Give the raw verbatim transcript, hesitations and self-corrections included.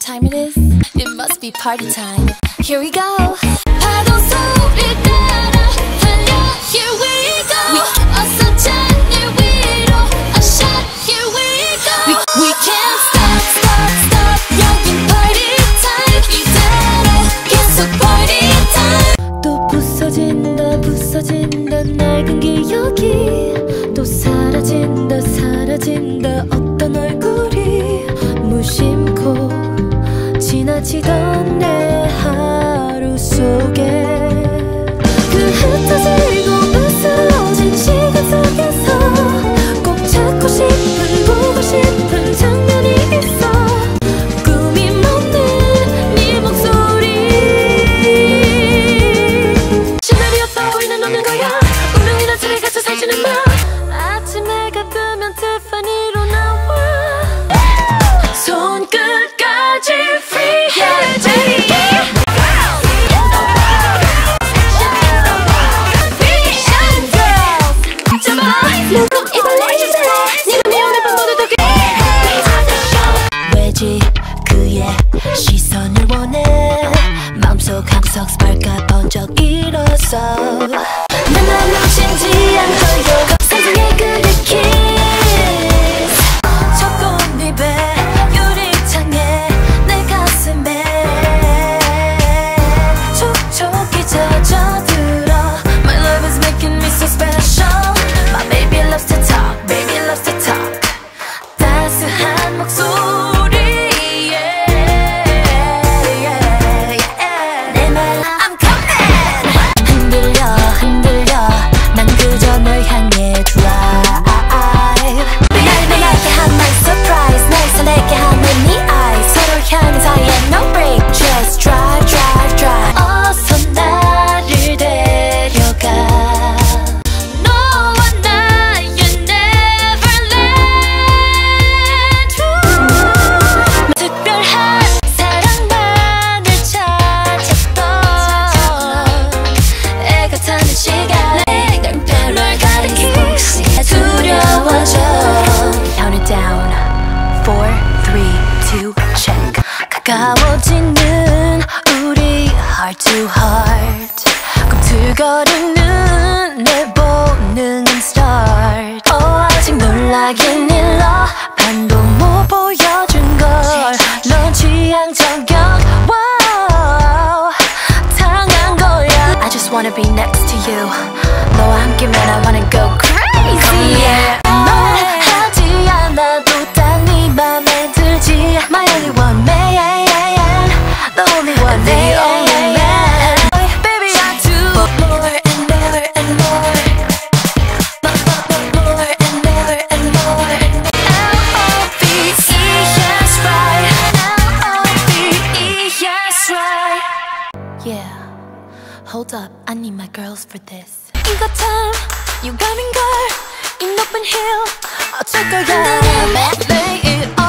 time it is? It must be party time. Here we go. 파도 소리 따라 달려. Here we go. 어서 잔일 위로 a shot. Here we go. We, we can't stop, stop, stop. 여긴 party time. 이대로 계속 party time. 또 부서진다, 부서진다 낡은 기억이. 또 사라진다, 사라진다 어떤 얼굴이. 무심코 지나치던 내 하루 속에 그 흩어지고 부스러진 시간 속에서 꼭 찾고 싶은 보고 싶은 장면이 있어. 꿈이 먹는 네 목소리. 시나리오 떠오르는 없는 거야. 운명이란 틀에 갇혀 살지는 마. 아침 해가 뜨면 티파니로 나와. 손끝까지 free yeah, baby. 왜지 그의 시선을 원해. 마음속 한구석 스파크가 번쩍 일어서 난 널 놓치지 않고요. 세상의 그의 키스. 첫 꽃잎에 유리창에 내 가슴에 촉촉히 젖어들어. My love is making me so special. My baby loves to talk, baby loves to talk. 따스한 목소리 yeah, yeah, yeah. 내 말 I'm coming. 흔들려 흔들려 난 그저 널 향해 drive. 날 변하게 한 my surprise. 날 설레게 하는 네 eyes. 서로를 향한 사이에 no break. Just drive drive drive. 어서 나를 데려가. 가까워지는 우리 heart to heart. 꿈틀거리는 내 본능은 start. oh, 아직 놀라긴 일러. 반도 못 보여준 걸. 넌 취향 저격 wow. 당한 거야. I just wanna be next to you. 너와 함께면 I wanna go crazy yeah. 말하지 않아도 딱 네 맘에 들지. My only one man, the only one, the only man. Baby I do more and more and more. More and more and more. L O V E yes right. L O V E yes right. Yeah, hold up, I need my girls for this. 이거 time, you got me girl. 이 높은 hill 어쩔 거야. 매일